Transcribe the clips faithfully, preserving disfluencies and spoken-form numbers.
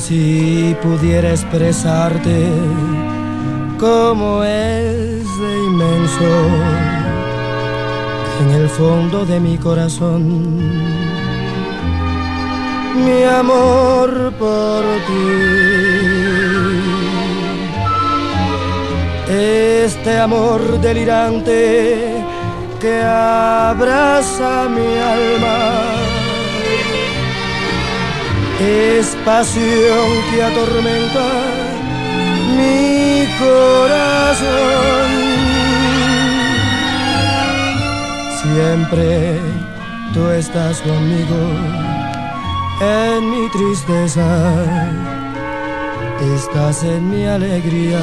Si pudiera expresarte cómo es de inmenso en el fondo de mi corazón mi amor por ti, este amor delirante que abraza mi alma, es pasión que atormenta mi corazón. Siempre tú estás conmigo en mi tristeza, estás en mi alegría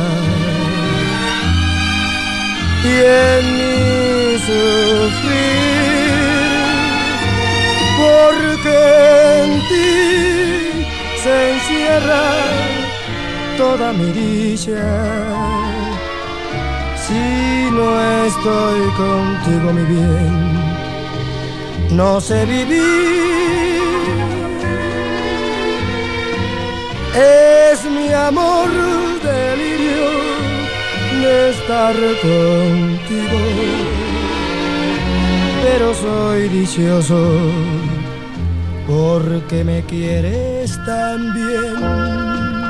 y en mi sufrir, porque en ti se encierra toda mi dicha. Si no estoy contigo, mi bien, no sé vivir. Es mi amor delirio de estar contigo, pero soy dichoso porque me quieres tan bien.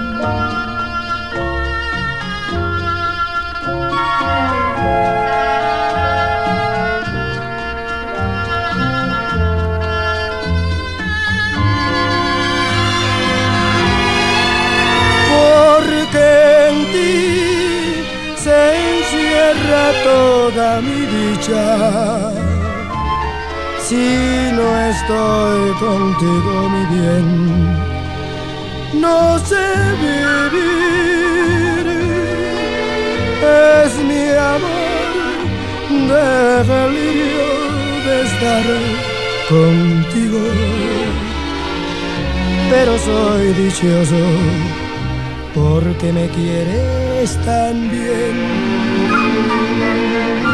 Porque en ti se encierra toda mi dicha. Si no estoy contigo, mi bien, no sé vivir. Es mi amor de delirio de estar contigo, pero soy dichoso porque me quieres tan bien.